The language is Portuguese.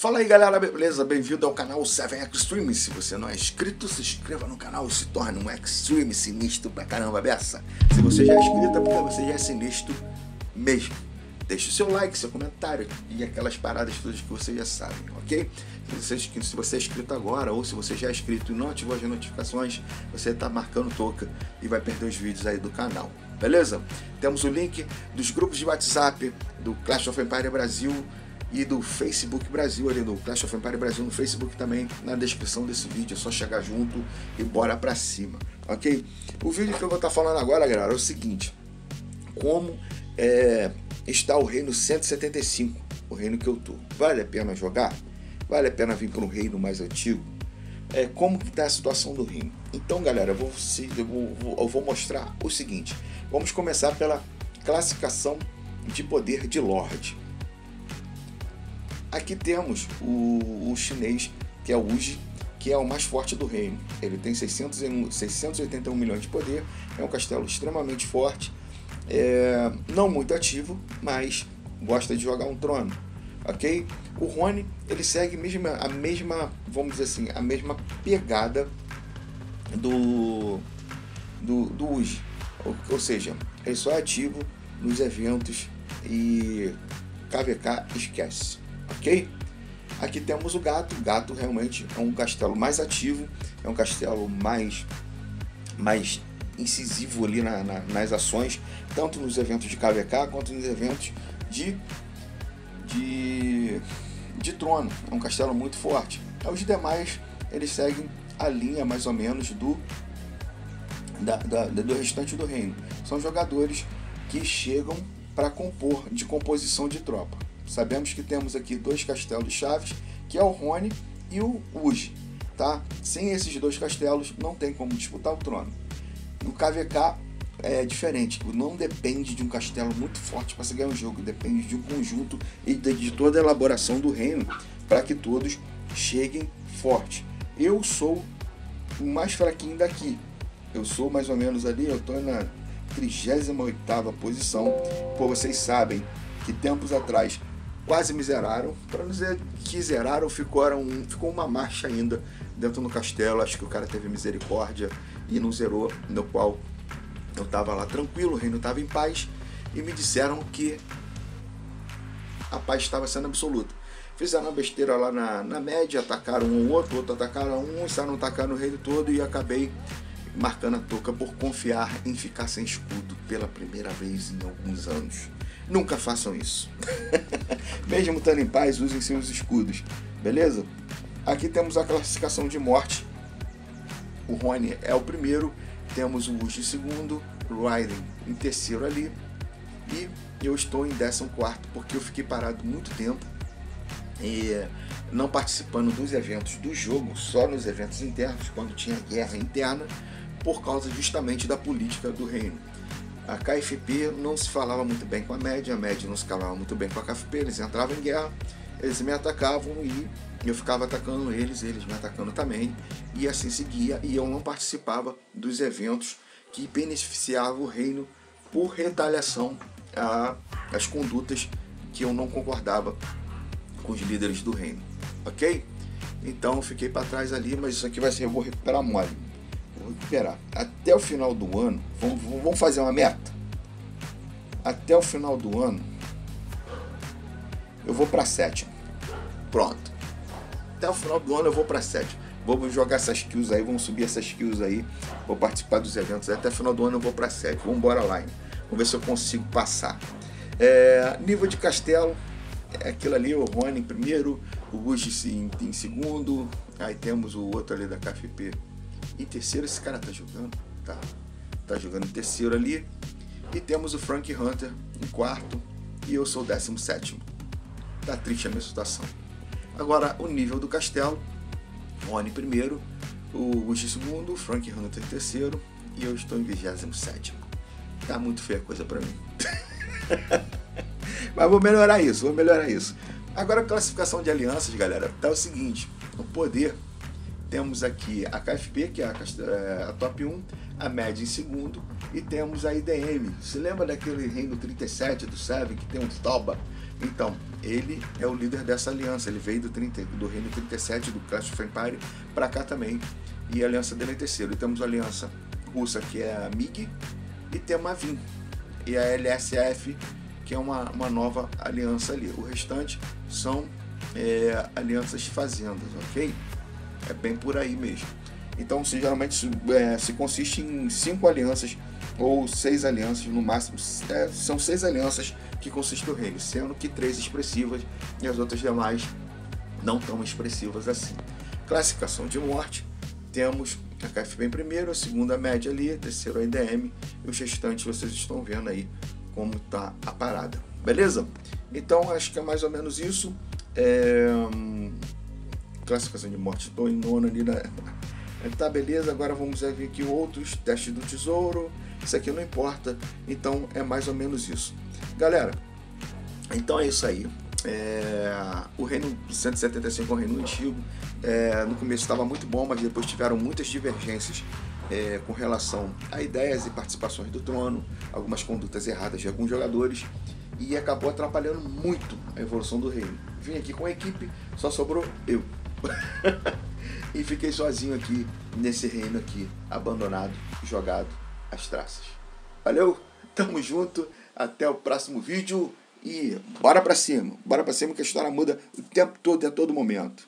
Fala aí galera, beleza? Bem-vindo ao canal 7 Extreme. Se você não é inscrito, se inscreva no canal e se torne um Extreme sinistro pra caramba beça. Se você já é inscrito é porque você já é sinistro mesmo. Deixe o seu like, seu comentário e aquelas paradas todas que você já sabe, ok? Se você é inscrito agora ou se você já é inscrito e não ativou as notificações, você tá marcando toca e vai perder os vídeos aí do canal, beleza? Temos o link dos grupos de WhatsApp do Clash of Empires Brasil e do Facebook Brasil, ali do Clash of Empires Brasil no Facebook também, na descrição desse vídeo. É só chegar junto e bora pra cima, ok? O vídeo que eu vou estar falando agora, galera, é o seguinte: como está o reino 175, o reino que eu tô. Vale a pena jogar? Vale a pena vir para um reino mais antigo? Como que está a situação do reino? Então, galera, eu vou mostrar o seguinte. Vamos começar pela classificação de poder de Lorde. Aqui temos o chinês, que é o Uji, que é o mais forte do reino. Ele tem 681 milhões de poder, é um castelo extremamente forte, não muito ativo, mas gosta de jogar um trono, ok? O Rony, ele segue a mesma, vamos dizer assim, a mesma pegada do Uji, ou seja, ele só é ativo nos eventos e KVK esquece. Ok? Aqui temos o Gato. O Gato realmente é um castelo mais ativo, é um castelo mais incisivo ali nas ações, tanto nos eventos de KVK quanto nos eventos de trono. É um castelo muito forte. Os demais, eles seguem a linha mais ou menos do restante do reino. São jogadores que chegam para compor de composição de tropa. Sabemos que temos aqui dois castelos chaves, que é o Rony e o Uji, tá? Sem esses dois castelos não tem como disputar o trono. No KVK é diferente, não depende de um castelo muito forte para se ganhar um jogo, depende de um conjunto e de toda a elaboração do reino para que todos cheguem forte. Eu sou o mais fraquinho daqui, eu sou mais ou menos ali, eu estou na 38ª posição. Pô, vocês sabem que tempos atrás quase me zeraram, para não dizer que zeraram, ficou uma marcha ainda dentro do castelo. Acho que o cara teve misericórdia e não zerou, no qual eu estava lá tranquilo, o reino estava em paz, e me disseram que a paz estava sendo absoluta. Fizeram uma besteira lá na média, atacaram um ou outro atacaram um, estavam atacando o reino todo, e acabei marcando a toca por confiar em ficar sem escudo pela primeira vez em alguns anos. Nunca façam isso. Mesmo estando em paz, usem seus escudos, beleza? Aqui temos a classificação de morte. O Rony é o primeiro, temos o Uji em segundo, o Raiden em terceiro ali, e eu estou em 14º porque eu fiquei parado muito tempo e não participando dos eventos do jogo, só nos eventos internos, quando tinha guerra interna, por causa justamente da política do reino. A KFP não se falava muito bem com a média não se falava muito bem com a KFP, eles entravam em guerra, eles me atacavam e eu ficava atacando eles me atacando também, e assim seguia, e eu não participava dos eventos que beneficiavam o reino por retaliação às condutas que eu não concordava com os líderes do reino, ok? Então eu fiquei para trás ali, mas isso aqui eu vou recuperar mole. Vou recuperar. Até o final do ano, vamos fazer uma meta? Até o final do ano, eu vou para 7º. Pronto. Até o final do ano eu vou para 7º. Vou jogar essas kills aí, vamos subir essas kills aí. Vou participar dos eventos. Até o final do ano eu vou para 7º. Vamos embora lá. Vamos ver se eu consigo passar. Nível de castelo. É aquilo ali, o Rony em primeiro, o Uji em segundo. Aí temos o outro ali da KFP em terceiro. Esse cara tá jogando? Tá jogando em terceiro ali. E temos o Frank Hunter em quarto. E eu sou o 17º. Tá triste a minha situação. Agora, o nível do castelo: Rony primeiro, o Uji segundo, o Frank Hunter terceiro. E eu estou em 27º. Tá muito feia a coisa pra mim. Mas vou melhorar isso. Agora, a classificação de alianças, galera, tá o seguinte: o poder. Temos aqui a KFP, que é a top 1, a média em segundo, e temos a IDM. Se lembra daquele reino 37 do Seven, que tem um Toba? Então, ele é o líder dessa aliança. Ele veio do Reino 37, do Clash of Empires, para cá também. E a aliança dele é terceiro. E temos a aliança russa, que é a MiG, e temos a VIN. E a LSF, que é uma nova aliança ali. O restante são alianças fazendas, ok? É bem por aí mesmo. Então, geralmente se consiste em 5 alianças ou 6 alianças no máximo. São 6 alianças que consiste o reino, sendo que 3 expressivas e as outras demais não tão expressivas assim. Classificação de morte: temos a KFB em primeiro, a segunda média ali, a terceira a IDM, e os restantes vocês estão vendo aí como está a parada. Beleza? Então acho que é mais ou menos isso. Classificação de morte, estou em nono ali na... Tá, beleza, agora vamos ver aqui outros testes do tesouro. Isso aqui não importa, então é mais ou menos isso. Galera, então é isso aí. O Reino 175 é um reino antigo. No começo estava muito bom, mas depois tiveram muitas divergências com relação a ideias e participações do trono, algumas condutas erradas de alguns jogadores, e acabou atrapalhando muito a evolução do reino. Vim aqui com a equipe, só sobrou eu. E fiquei sozinho aqui nesse reino aqui, abandonado, jogado às traças. Valeu, tamo junto, até o próximo vídeo e bora pra cima que a história muda o tempo todo e a todo momento.